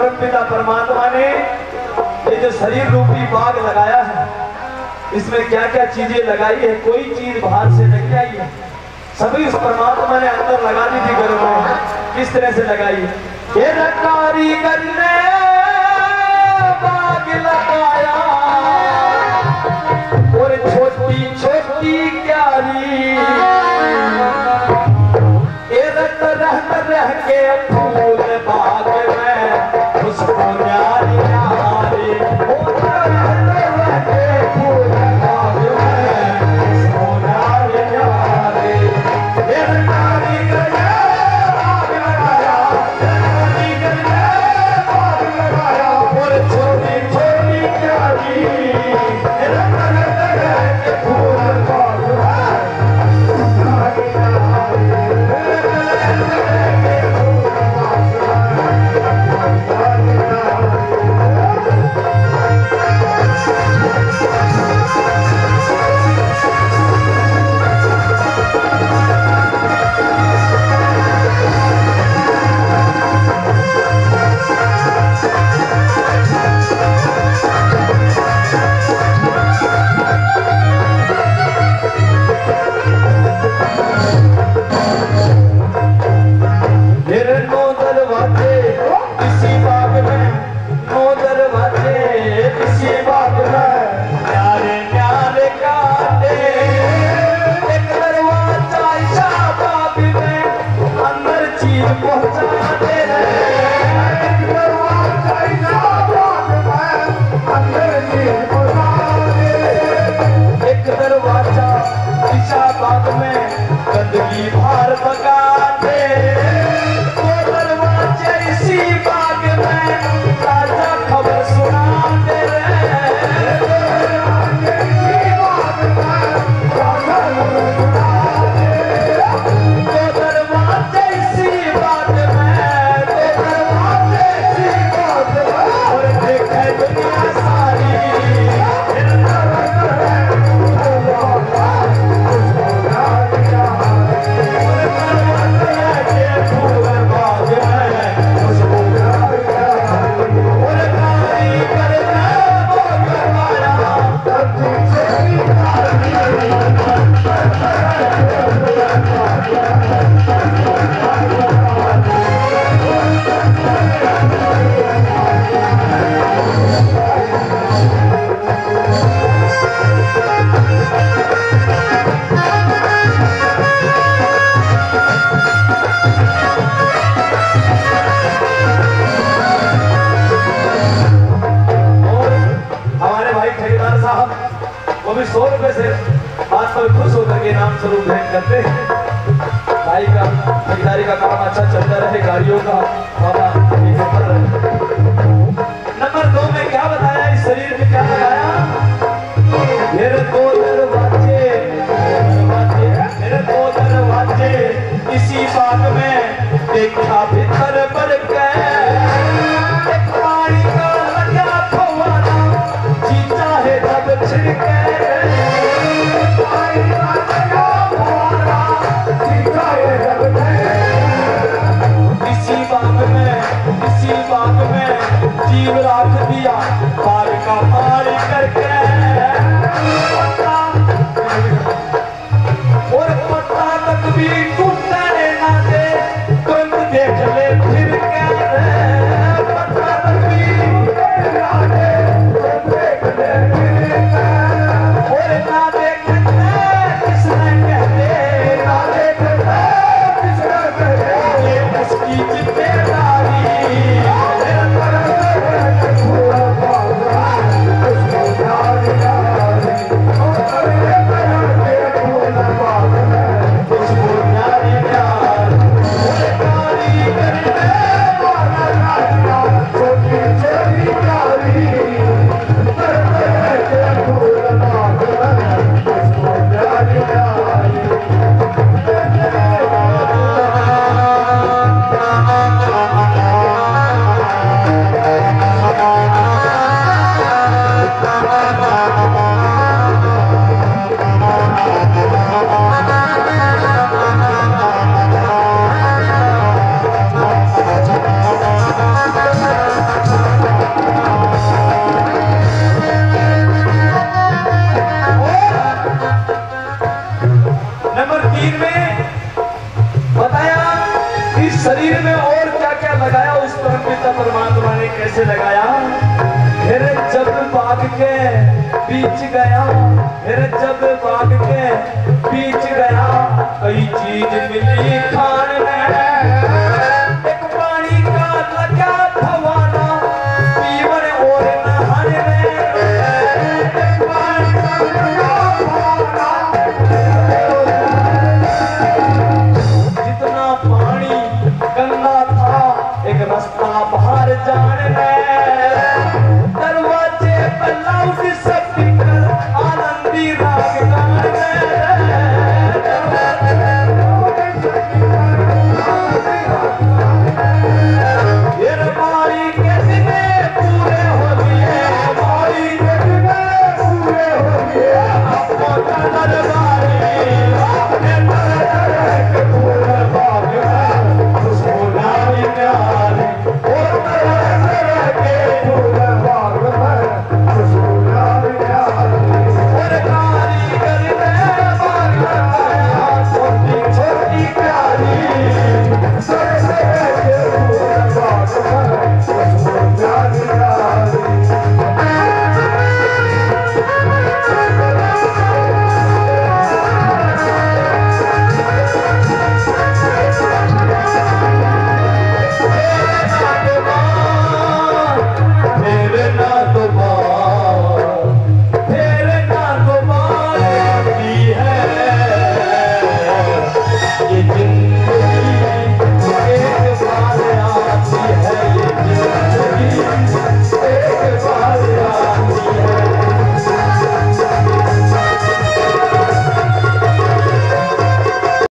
परमपिता परमात्मा ने ये जो शरीर रूपी बाग लगाया है, इसमें क्या क्या चीजें लगाई है, कोई चीज बाहर से नहीं आई है, सभी उस परमात्मा ने अंदर लगा दी थी घर में। किस तरह से लगाई? ये कारीगर ने बाग लगाया और छोटी छोटी क्यारी, ये रह के फूल बाग में उसको न्यारी न्यारी, रह के फूल बाग में उसको न्यारी न्यारी। ये कारीगर ने बाग लगाया, कारीगर ने बाग लगाया और छोटी छोटी क्यारी, रह के फूल बाग गंदगी बाहर पका दे, वो दरवाजे इसी बाग में ताजा खबर सुना दे वो भी 100 रुपए से हाथ पर खुश होकर के नाम स्वरूप भेंट करते हैं। भाई का खरीदारी का काम अच्छा चलता रहे, गाड़ियों का बाबा नंबर 2 में क्या बताया, इस शरीर में क्या बताया? मेरे दो दरवाजे, मेरे दो दरवाजे इसी बाग में देखा भीतर बढ़ गए, एक पानी का लगा फव्वारा जी चाहे तब छिड़के, इसी बाग में जीव राख दिया बाग का मारी करके, और पत्ता तक भी टूटने ना दे, तुम देख ले फिर के, पत्ता तक भी टूटने ना दे, तुम देख ले फिर के, और ना देखते किसने कहते, ना देखते किसने कहते, ये उसकी जिम्मेदारी। से लगाया। फिर जब बाग के बीच गया, फिर जब बाग के बीच गया, कई चीज मिली खा